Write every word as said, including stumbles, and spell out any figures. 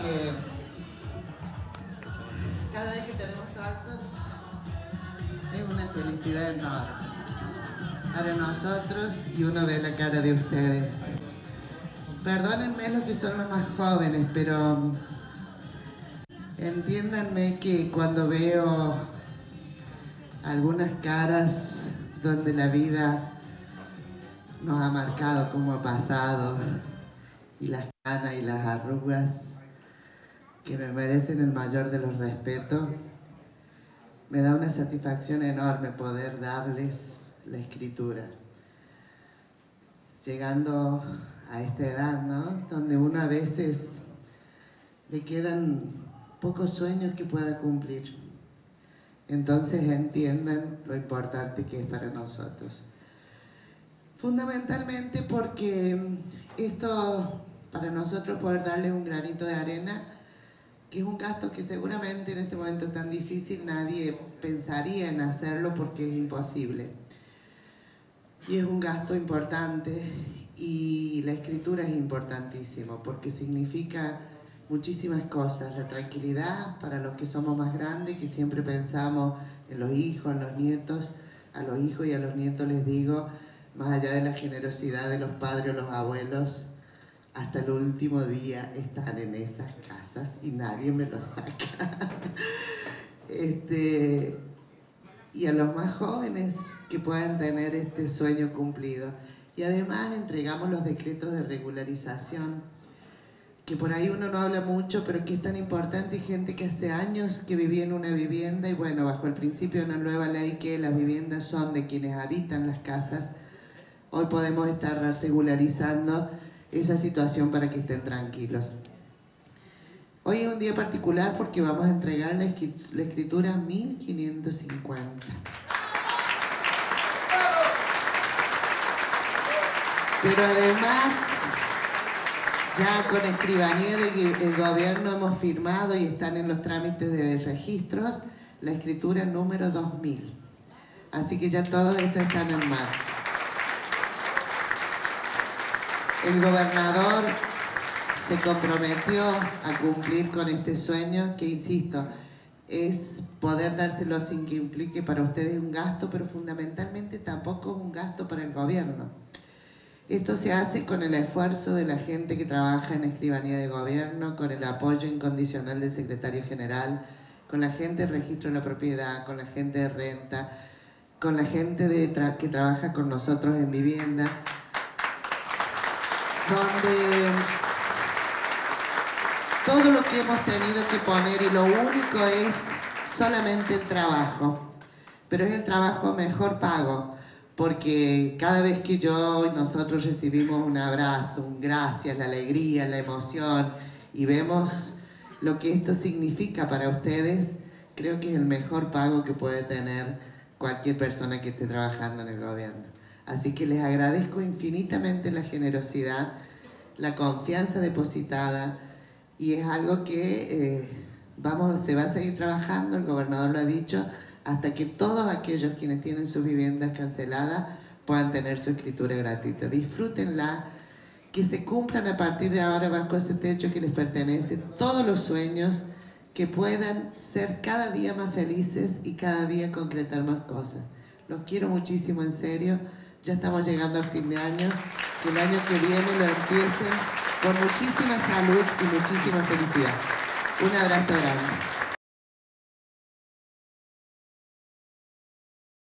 que cada vez que tenemos actos es una felicidad enorme para nosotros y uno ve la cara de ustedes. Perdónenme los que son los más jóvenes, pero entiéndanme que cuando veo algunas caras donde la vida nos ha marcado como ha pasado, y las canas y las arrugas, que me merecen el mayor de los respetos, me da una satisfacción enorme poder darles la escritura. Llegando a esta edad, ¿no?, donde uno a veces le quedan pocos sueños que pueda cumplir. Entonces entiendan lo importante que es para nosotros. Fundamentalmente porque esto, para nosotros poder darle un granito de arena, que es un gasto que seguramente en este momento tan difícil nadie pensaría en hacerlo porque es imposible. Y es un gasto importante, y la escritura es importantísimo porque significa muchísimas cosas. La tranquilidad para los que somos más grandes, que siempre pensamos en los hijos, en los nietos. A los hijos y a los nietos les digo, más allá de la generosidad de los padres o los abuelos, hasta el último día están en esas casas y nadie me los saca. este, y a los más jóvenes que puedan tener este sueño cumplido. Y además entregamos los decretos de regularización, que por ahí uno no habla mucho, pero que es tan importante. Hay gente que hace años que vivía en una vivienda y bueno, bajo el principio de una nueva ley que las viviendas son de quienes habitan las casas, hoy podemos estar regularizando esa situación para que estén tranquilos. Hoy es un día particular porque vamos a entregar la, la escritura mil quinientos cincuenta. Pero además, ya con escribanía del gobierno hemos firmado y están en los trámites de registros la escritura número dos mil. Así que ya todos esos están en marcha. El gobernador se comprometió a cumplir con este sueño que, insisto, es poder dárselo sin que implique para ustedes un gasto, pero fundamentalmente tampoco es un gasto para el gobierno. Esto se hace con el esfuerzo de la gente que trabaja en escribanía de gobierno, con el apoyo incondicional del secretario general, con la gente de registro de la propiedad, con la gente de renta, con la gente de tra que trabaja con nosotros en vivienda, donde todo lo que hemos tenido que poner, y lo único es solamente el trabajo, pero es el trabajo mejor pago, porque cada vez que yo y nosotros recibimos un abrazo, un gracias, la alegría, la emoción, y vemos lo que esto significa para ustedes, creo que es el mejor pago que puede tener cualquier persona que esté trabajando en el gobierno. Así que les agradezco infinitamente la generosidad, la confianza depositada, y es algo que eh, vamos, se va a seguir trabajando, el gobernador lo ha dicho, hasta que todos aquellos quienes tienen sus viviendas canceladas puedan tener su escritura gratuita. Disfrútenla, que se cumplan a partir de ahora bajo ese techo que les pertenece todos los sueños, que puedan ser cada día más felices y cada día concretar más cosas. Los quiero muchísimo, en serio. Ya estamos llegando a fin de año, que el año que viene lo empiecen con muchísima salud y muchísima felicidad. Un abrazo grande.